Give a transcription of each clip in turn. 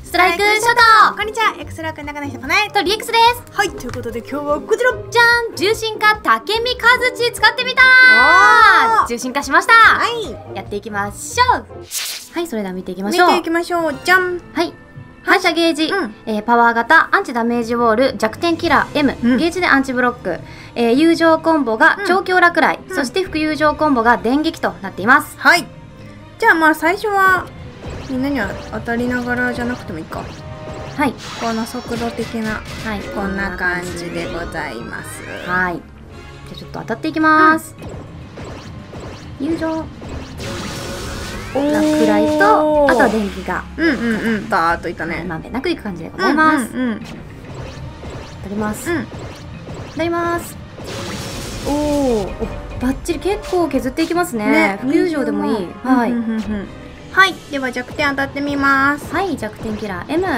ストライクショット。 こんにちは、エクスラーク中の人かなえとリエクスです。 はい、ということで今日はこちらじゃん、重心化竹見和地使ってみたー。重心化しました。 はい、 やっていきましょう。はい、それでは見ていきましょう。 見ていきましょう。じゃん。 はい、反射ゲージ、パワー型アンチダメージウォール弱点キラー M、ゲージでアンチブロック、友情コンボが調教落雷、そして副友情コンボが電撃となっています。 はい、じゃあまあ最初はみんなには当たりながらじゃなくてもいいか。はい、この速度的な、はい、こんな感じでございます。 はい、じゃあちょっと当たっていきます。友情落雷と、あとは電気がバーっといったね。 まんべんなくいく感じでございます。当たります。当たります。おお、バッチリ結構削っていきますね。副友情でもいい。はい。 はい、では弱点当たってみます。 はい、弱点キラー M。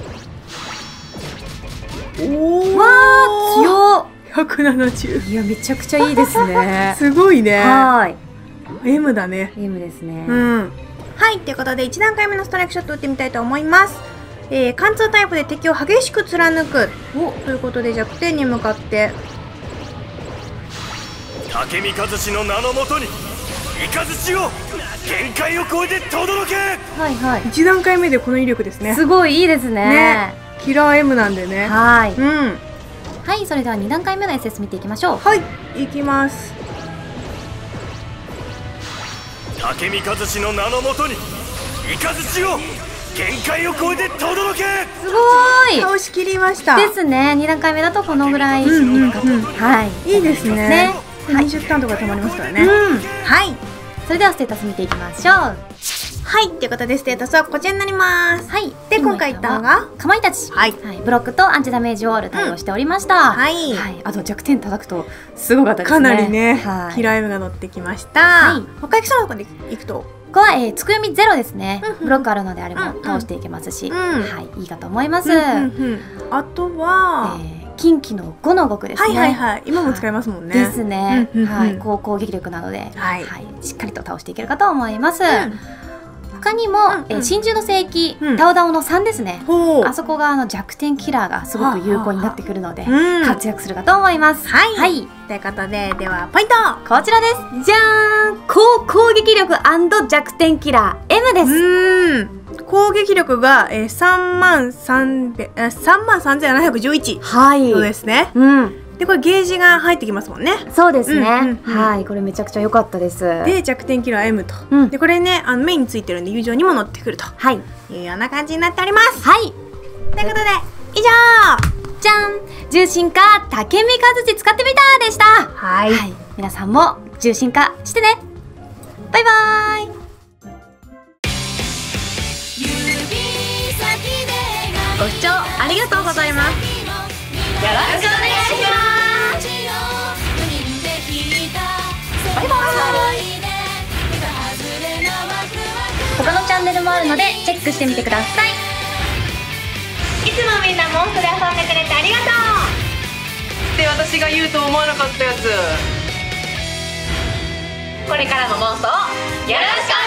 おお、 わー、強っ。 170。 いや、めちゃくちゃいいですね。 すごいね。 はい。 M だね。 M ですね。 はい、ということで1段階目のストライクショット打ってみたいと思います。貫通タイプで敵を激しく貫くということで弱点に向かって竹見和志の名のもとに雷を限界を超えて轟け。 はいはい。 1段階目でこの威力ですね。 すごいいいですね。 キラー M なんでね。 はい。はい、それでは2段階目の SS 見ていきましょう。 はい、いきます。 竹見和志の名のもとに雷を限界を超えて轟け。 すごい。 倒しきりました。 ですね。2段階目だとこのぐらい。はい。 いいですね。20ターンとか溜まりますからね。はい。 それではステータス見ていきましょう。 はい、ということでステータスはこちらになります。はい。で、今回言ったのがかまいたち。はい。ブロックとアンチダメージウォール対応しておりました。はい。あと弱点叩くとすごかったですね。 かなりね、キラー Mが乗ってきました。はい。他行きそうなところで行くと。 ここはつくよみゼロですね。ブロックあるのであれば倒していけますし、はい、いいかと思います。 あとは近畿の5の極ですね。 はいはいはい。今も使えますもんね。 ですね。はい、高攻撃力なので、はい、しっかりと倒していけるかと思います。他にも真珠の聖域ダオダオの3ですね。あそこが弱点キラーがすごく有効になってくるので活躍するかと思います。はい。 ということで、ではポイントこちらです。じゃーん。高攻撃力&弱点キラー M です。 攻撃力が33,711。 はい。 そうですね。で、これゲージが入ってきますもんね。 そうですね。はい、これめちゃくちゃ良かったです。 で、弱点キラー M と。で、これね、メインについてるんで友情にも乗ってくると。はい。いうような感じになっております。はい。ということで、以上じゃん、重心化竹見和地使ってみたでした。はい。皆さんも重心化してね。バイバーイ。 ご視聴ありがとうございます。よろしくお願いします。バイバーイ。 他のチャンネルもあるのでチェックしてみてください。 いつもみんなモンストで遊んでくれてありがとうって私が言うと思わなかったやつ。これからもモンストをよろしくお願いします。